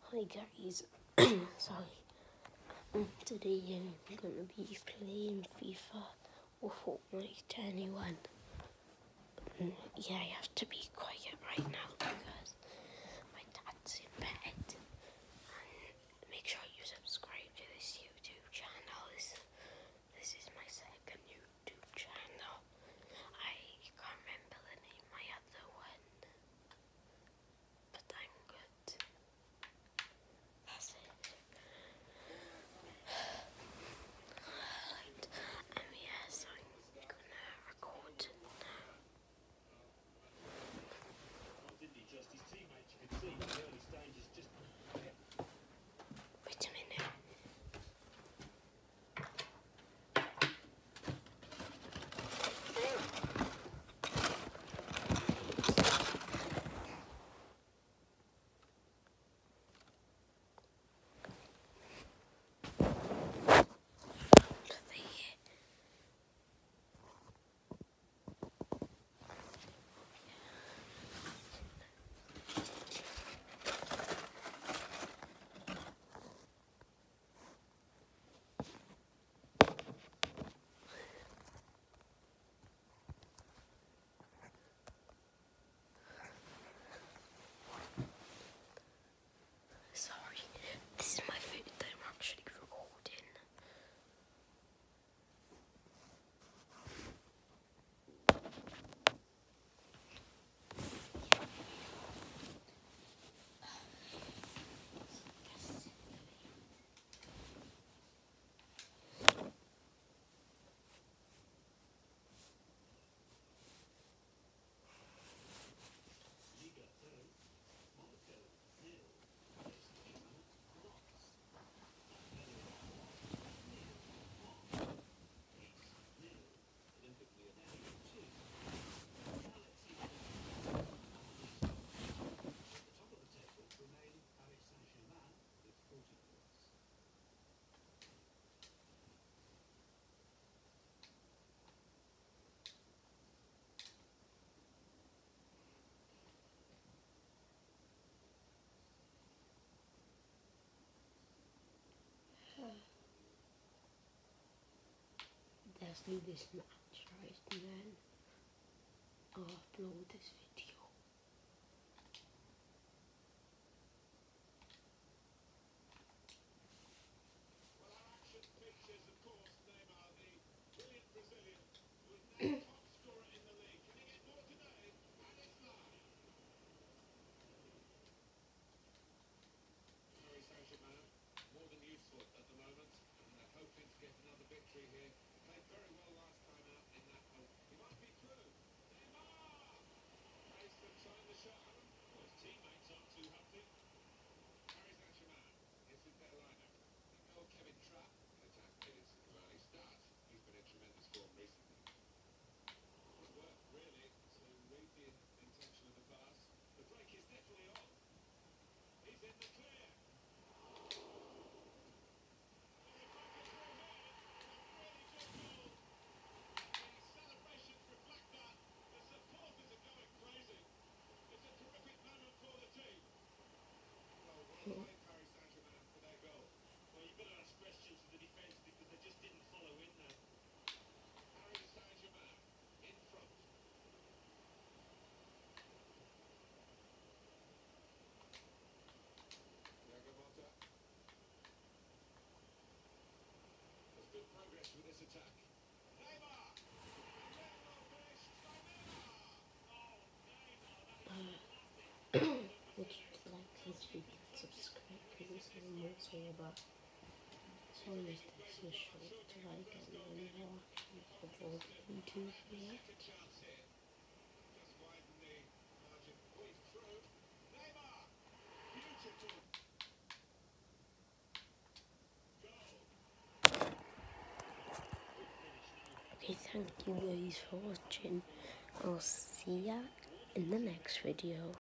Hi guys, sorry. Today I'm gonna be playing FIFA or Fortnite to anyone. Yeah, I have to be quiet right now because my dad's in bed. And make sure you subscribe to this YouTube channel. This is my second YouTube channel. I can't remember the name of my other one, but I'm good. That's it. Yes, I'm gonna record now. Wait a minute. Sorry, this is my food that I'm actually recording. Let's do this match, right? And then I'll upload this video. Would you like this video and subscribe, please? And also about sorry if this is short, like, and then I'll actually upload YouTube here. Okay, thank you guys for watching. I'll see ya in the next video.